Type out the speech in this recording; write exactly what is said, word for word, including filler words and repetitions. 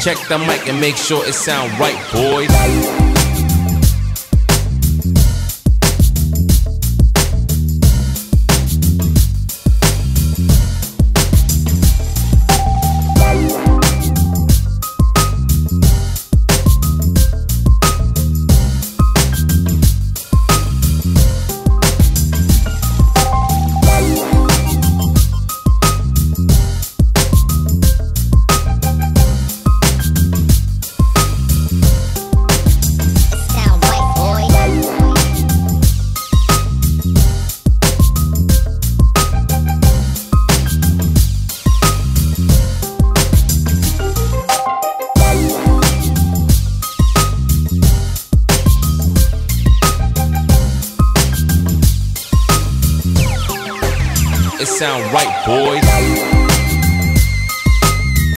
Check the mic and make sure it sound right, boys. It sound right, boys.